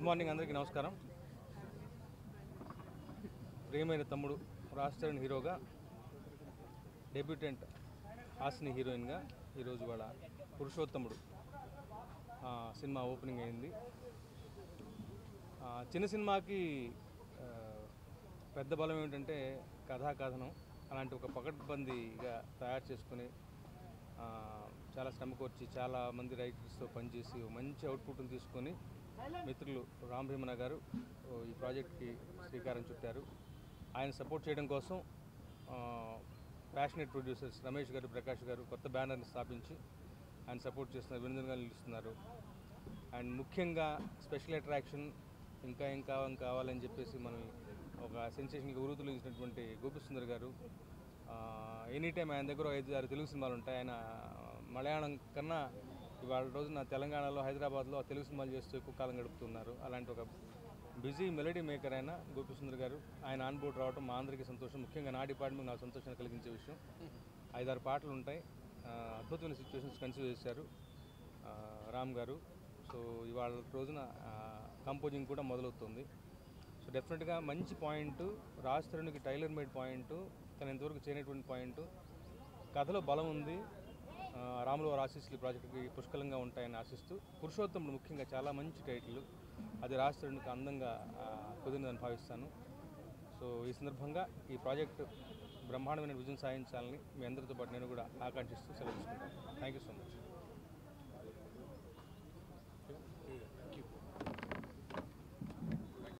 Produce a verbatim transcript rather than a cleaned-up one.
Morning అందరికీ నమస్కారం. ప్రియమైన తమ్ముడు రాజ్ తరుణ్ హీరోగా, డెబ్యూటెంట్ హాసిని హీరోయిన్గా ఈరోజు వాళ్ళ పురుషోత్తముడు సినిమా ఓపెనింగ్ అయింది. చిన్న సినిమాకి పెద్ద బలం ఏమిటంటే కథాకథనం. అలాంటి ఒక పకడ్బందీగా తయారు చేసుకుని చాలా శ్రమ కోర్చి చాలా మంది రైటర్స్తో పనిచేసి మంచి అవుట్పుట్ని తీసుకొని మిత్రులు రామ్ భీమన గారు ఈ ప్రాజెక్ట్కి శ్రీకారం చుట్టారు. ఆయన సపోర్ట్ చేయడం కోసం ప్యాషనేట్ ప్రొడ్యూసర్స్ రమేష్ గారు, ప్రకాష్ గారు కొత్త బ్యానర్ని స్థాపించి ఆయన సపోర్ట్ చేస్తున్నారు, వినోదంగా నిలుస్తున్నారు. అండ్ ముఖ్యంగా స్పెషల్ అట్రాక్షన్ ఇంకా ఏం కావాలి కావాలని చెప్పేసి మనం ఒక సెన్సేషన్గా ఉరుతులు ఇచ్చినటువంటి గోపిసుందర్ గారు. ఎనీ టైం ఆయన దగ్గర ఐదు ఆరు తెలుగు సినిమాలు ఉంటాయి. ఆయన మలయాళం కన్నా ఇవాళ రోజున తెలంగాణలో, హైదరాబాద్లో తెలుగు సినిమాలు చేస్తూ ఎక్కువ కాలం గడుపుతున్నారు. అలాంటి ఒక బిజీ మెలడీ మేకర్ అయిన గోపిసుందర్ గారు ఆయన ఆన్ బోర్డు రావడం మా అందరికీ సంతోషం. ముఖ్యంగా నా డిపార్ట్మెంట్ నాకు సంతోషాన్ని కలిగించే విషయం. ఐదారు పాటలు ఉంటాయి, అద్భుతమైన సిచ్యువేషన్స్ కన్సీవ్ చేశారు రామ్ గారు. సో ఇవాళ రోజున కంపోజింగ్ కూడా మొదలవుతుంది. సో డెఫినెట్గా మంచి పాయింట్, రాజ్ తరుణ్కి టైలర్ మేడ్ పాయింట్, తను ఇంతవరకు చేయనటువంటి పాయింట్. కథలో బలం ఉంది. రాములు వారి ఆశీస్సులు ప్రాజెక్టుకి పుష్కలంగా ఉంటాయని ఆశిస్తూ, పురుషోత్తముడు ముఖ్యంగా చాలా మంచి టైటిల్, అది రాజ్ తరుణ్కి అందంగా కుదిరిందని భావిస్తాను. సో ఈ సందర్భంగా ఈ ప్రాజెక్టు బ్రహ్మాండమైన విజయం సాధించాలని మీ అందరితో పాటు నేను కూడా ఆకాంక్షిస్తూ సెలవు తీసుకుంటాను. Thank you so much.